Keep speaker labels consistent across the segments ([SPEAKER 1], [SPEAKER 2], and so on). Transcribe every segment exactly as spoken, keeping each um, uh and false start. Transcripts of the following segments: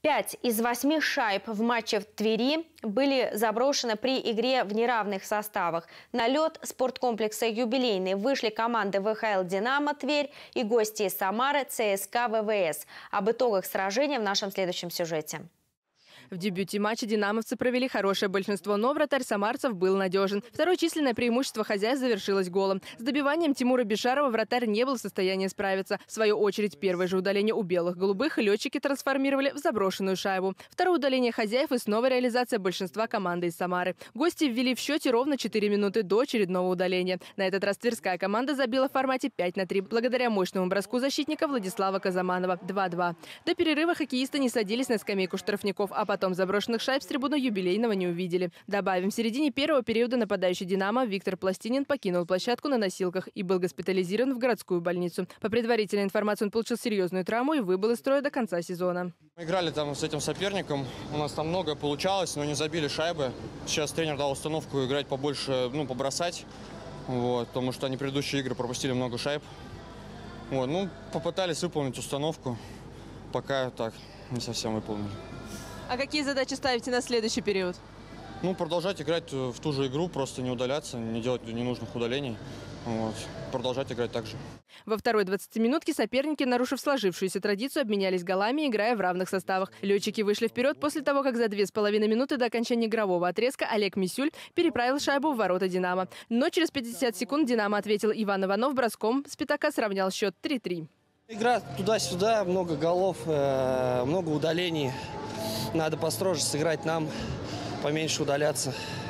[SPEAKER 1] Пять из восьми шайб в матче в Твери были заброшены при игре в неравных составах. На лед спорткомплекса «Юбилейный» вышли команды вэ ха эл «Динамо» Тверь и гости из Самары цэ эс ка вэ вэ эс. Об итогах сражения в нашем следующем сюжете.
[SPEAKER 2] В дебюте матча динамовцы провели хорошее большинство, но вратарь самарцев был надежен. Второе численное преимущество хозяев завершилось голом. С добиванием Тимура Бешарова вратарь не был в состоянии справиться. В свою очередь, первое же удаление у белых-голубых летчики трансформировали в заброшенную шайбу. Второе удаление хозяев и снова реализация большинства команды из Самары. Гости ввели в счете ровно четыре минуты до очередного удаления. На этот раз тверская команда забила в формате пять на три, благодаря мощному броску защитника Владислава Казаманова два-два. До перерыва хоккеисты не садились на скамейку штрафников, а потом заброшенных шайб с трибуны «Юбилейного» не увидели. Добавим, в середине первого периода нападающий «Динамо» Виктор Пластинин покинул площадку на носилках и был госпитализирован в городскую больницу. По предварительной информации, он получил серьезную травму и выбыл из строя до конца сезона.
[SPEAKER 3] Мы играли там с этим соперником, у нас там много получалось, но не забили шайбы. Сейчас тренер дал установку играть побольше, ну, побросать, вот, потому что они предыдущие игры пропустили много шайб. Вот, ну, попытались выполнить установку, пока так не совсем выполнили.
[SPEAKER 2] А какие задачи ставите на следующий период?
[SPEAKER 3] Ну, продолжать играть в ту же игру, просто не удаляться, не делать ненужных удалений. Вот. Продолжать играть так же.
[SPEAKER 2] Во второй двадцатиминутке соперники, нарушив сложившуюся традицию, обменялись голами, играя в равных составах. Летчики вышли вперед после того, как за две с половиной минуты до окончания игрового отрезка Олег Мисюль переправил шайбу в ворота «Динамо». Но через пятьдесят секунд «Динамо» ответил Иван Иванов броском, с пятака сравнял счет три-три.
[SPEAKER 4] Игра туда-сюда, много голов, много удалений. Надо построже сыграть нам, поменьше удаляться.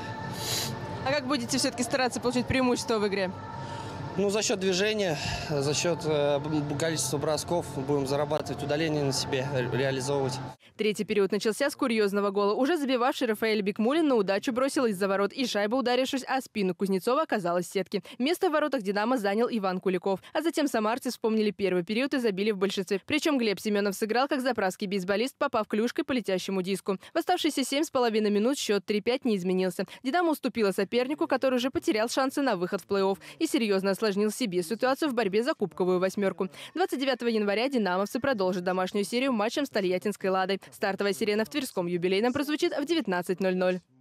[SPEAKER 2] А как будете все-таки стараться получить преимущество в игре?
[SPEAKER 4] Ну, за счет движения, за счет э, количества бросков будем зарабатывать удаления на себе, реализовывать.
[SPEAKER 2] Третий период начался с курьезного гола. Уже забивавший Рафаэль Бикмулин на удачу бросил из-за ворот, и шайба, ударившись о спину Кузнецова, оказалась в сетке. Место в воротах «Динамо» занял Иван Куликов. А затем самарцы вспомнили первый период и забили в большинстве. Причем Глеб Семенов сыграл как заправский бейсболист, попав клюшкой по летящему диску. В оставшиеся семь с половиной минут счет три-пять не изменился. «Динамо» уступила сопернику, который уже потерял шансы на выход в плей-офф и серьезно осложнил себе ситуацию в борьбе за кубковую восьмерку. двадцать девятого января динамовцы продолжат домашнюю серию матчем с тольяттинской «Ладой». Стартовая сирена в Тверском «Юбилейном» прозвучит в девятнадцать ноль ноль.